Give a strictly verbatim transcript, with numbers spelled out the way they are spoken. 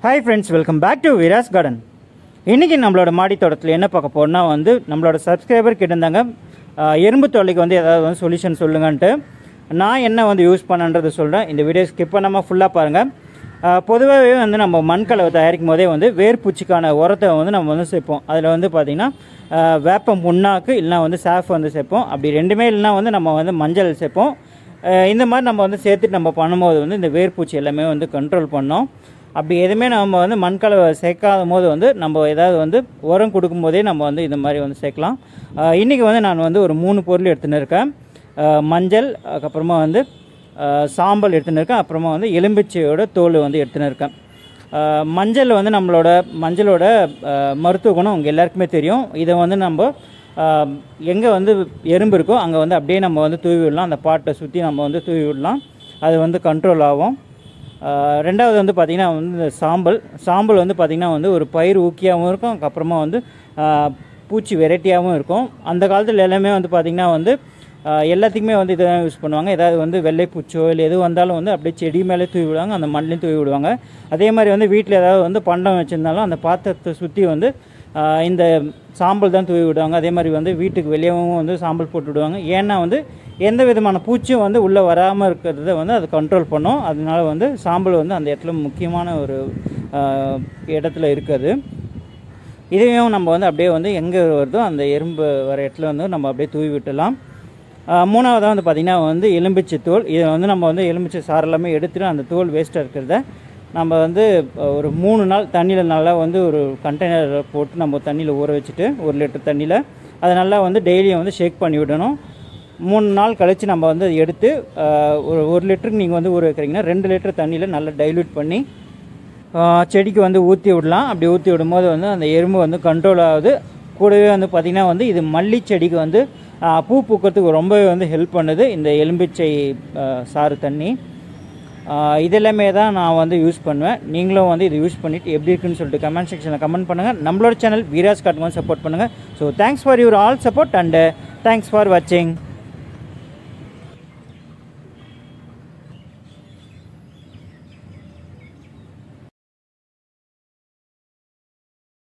Hi friends, welcome back to Veera's Garden. இன்னைக்கு நம்மளோட மாடி தோட்டத்துல என்ன பார்க்க போறோம்னா வந்து நம்மளோட சப்ஸ்கிரைபர் கேட்டிருந்தாங்க எறும்பு தொல்லைக்கு வந்து ஏதாவது வந்து சொல்யூஷன் சொல்லுங்கன்ட்டு. நான் என்ன வந்து யூஸ் பண்ணன்றதை சொல்றேன். இந்த வீடியோ ஸ்கிப் பண்ணாம ஃபுல்லா பாருங்க. பொதுவாகவே வந்து நம்ம மண்கலவை தயாரிக்கும் போதே வந்து வேர்பூச்சிக்கான உரத்தை வந்து நம்ம வந்து சேர்ப்போம். அதில் வந்து பார்த்தீங்கன்னா வேப்ப முன்னாக்கு இல்லைனா வந்து சாஃப் வந்து சேர்ப்போம். அப்படி ரெண்டுமே இல்லைனா வந்து நம்ம வந்து மஞ்சள் சேர்ப்போம். இந்த மாதிரி நம்ம வந்து சேர்த்துட்டு நம்ம பண்ணும்போது வந்து இந்த வேர்பூச்சி எல்லாமே வந்து கண்ட்ரோல் பண்ணோம். அப்படி எதுவுமே நம்ம வந்து மண்கலவை சேர்க்காத போது வந்து நம்ம ஏதாவது வந்து உரம் கொடுக்கும்போதே நம்ம வந்து இந்த மாதிரி வந்து சேர்க்கலாம். இன்றைக்கி வந்து நான் வந்து ஒரு மூணு பொருள் எடுத்துன்னு இருக்கேன். மஞ்சள், அதுக்கப்புறமா வந்து சாம்பல் எடுத்துன்னு இருக்கேன், அப்புறமா வந்து எலும்பிச்சையோட தோல் வந்து எடுத்துன்னு இருக்கேன். மஞ்சள் வந்து நம்மளோட மஞ்சளோட மருத்துவ குணம் உங்கள் எல்லாருக்குமே தெரியும். இதை வந்து நம்ம எங்கே வந்து எறும்பு இருக்கோ அங்கே வந்து அப்படியே நம்ம வந்து தூவி விடலாம். அந்த பாட்டை சுற்றி நம்ம வந்து தூவி விடலாம், அது வந்து கண்ட்ரோல் ஆகும். ரெண்டாவது வந்து பார்த்திங்கன்னா வந்து இந்த சாம்பல் சாம்பல் வந்து பார்த்திங்கன்னா வந்து ஒரு பயிர் ஊக்கியாகவும் இருக்கும், அதுக்கப்புறமா வந்து பூச்சி வெரைட்டியாகவும் இருக்கும். அந்த காலத்தில் எல்லாமே வந்து பார்த்திங்கன்னா வந்து எல்லாத்துக்குமே வந்து இதை யூஸ் பண்ணுவாங்க. ஏதாவது வந்து வெள்ளைப்பூச்சோ இல்லை எது வந்தாலும் வந்து அப்படியே செடி மேலே தூவி விடுவாங்க, அந்த மண்ணிலையும் தூவி விடுவாங்க. அதே மாதிரி வந்து வீட்டில் ஏதாவது வந்து பண்டம் வச்சுருந்தாலும் அந்த பாத்திரத்தை சுற்றி வந்து இந்த சாம்பல் தான் தூவி விடுவாங்க. அதே மாதிரி வந்து வீட்டுக்கு வெளியவும் வந்து சாம்பல் போட்டு விடுவாங்க. ஏன்னா வந்து எந்த விதமான பூச்சியும் வந்து உள்ளே வராமல் இருக்கிறத வந்து அது கண்ட்ரோல் பண்ணும். அதனால வந்து சாம்பல் வந்து அந்த இடத்துல முக்கியமான ஒரு இடத்துல இருக்குது. இதையும் நம்ம வந்து அப்படியே வந்து எங்கே வருதோ அந்த எறும்பு வர இடத்துல வந்து நம்ம அப்படியே தூவி விட்டுலாம். மூணாவதாக வந்து பார்த்திங்கன்னா வந்து எலும்பிச்சை தோல். இதை வந்து நம்ம வந்து எலும்பிச்சை சாறு எல்லாமே எடுத்துகிட்டு அந்த தோல் வேஸ்ட்டாக இருக்கிறத நம்ம வந்து ஒரு மூணு நாள் தண்ணியில் நல்லா வந்து ஒரு கண்டெய்னரில் போட்டு நம்ம தண்ணியில் ஊற வச்சுட்டு ஒரு லிட்டர் தண்ணியில் அதை நல்லா வந்து டெய்லியும் வந்து ஷேக் பண்ணி விடணும். மூணு நாள் கழித்து நம்ம வந்து அதை எடுத்து ஒரு ஒரு லிட்டருக்கு நீங்கள் வந்து ஊற வைக்கிறீங்கன்னா ரெண்டு லிட்டர் தண்ணியில் நல்லா டைல்யூட் பண்ணி செடிக்கு வந்து ஊற்றி விடலாம். அப்படி ஊற்றி விடும்போது வந்து அந்த எறும்பு வந்து கண்ட்ரோல் ஆகுது. கூடவே வந்து பார்த்திங்கன்னா வந்து இது மல்லி செடிக்கு வந்து பூ பூக்கிறதுக்கு ரொம்பவே வந்து ஹெல்ப் பண்ணுது இந்த எலும்பிச்சை சாறு தண்ணி. இதெல்லாமே தான் நான் வந்து யூஸ் பண்ணுவேன். நீங்களும் வந்து இது யூஸ் பண்ணிவிட்டு எப்படி இருக்குன்னு சொல்லிட்டு கமெண்ட் செக்ஷனில் கமெண்ட் பண்ணுங்கள். நம்மளோட சேனல் வீராஸ் கார்டன் சப்போர்ட் பண்ணுங்கள். So thanks for your all support and thanks for வாட்சிங்.